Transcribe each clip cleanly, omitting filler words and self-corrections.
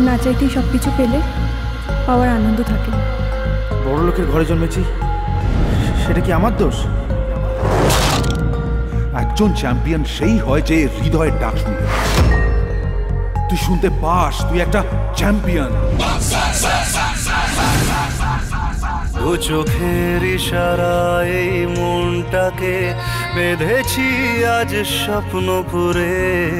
না চাইতেই সব কিছু পেলে পাওয়ার আনন্দ থাকে। বড় লোকের ঘরে জন্মেছি, সেটা কি আমার দোষ? একজন চ্যাম্পিয়ন সেই হয় যে হৃদয়ের ডাক শুনতে। তুই শুনতে পাস, তুই একটা চ্যাম্পিয়ন। দু চোখের ইশারায় এই মনটাকে বেঁধেছি আজ স্বপ্নপুরে,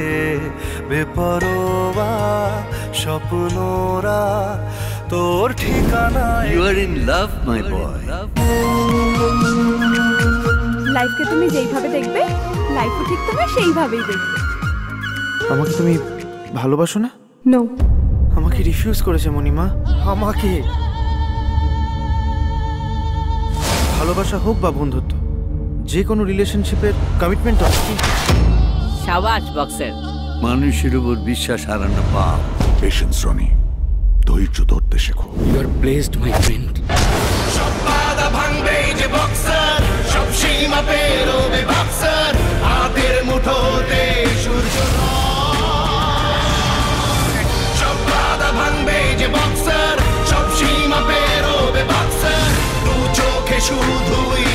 বেপরোয়া স্বপ্নরা তোর ঠিকানা। You are in love, my boy. লাইফকে তুমি যেইভাবে দেখবে, লাইফও ঠিক তোমার সেইভাবেই দেখবে। আমাকে তুমি ভালোবাসো না? নো। আমাকে রিফিউজ করেছে মণিমা। আমাকে ভালোবাসা হোক বা বন্ধুত্ব, যে কোনো রিলেশনশিপের কমিটমেন্ট আছে। সাবাস বক্সার। মানুষের উপর বিশ্বাস হারানো পাপ। পেশেন্স রনি, ধৈর্য ধরতে শেখো। You are blessed my friend. সব বাধা ভাঙবে যে বক্সার, সব সীমা পেরোবে বক্সার, হাতের মুঠোতে সূর্য। সব বাধা ভাঙবে যে বক্সার, সব সীমা পেরোবে বক্সার, দু চোখে শুধুই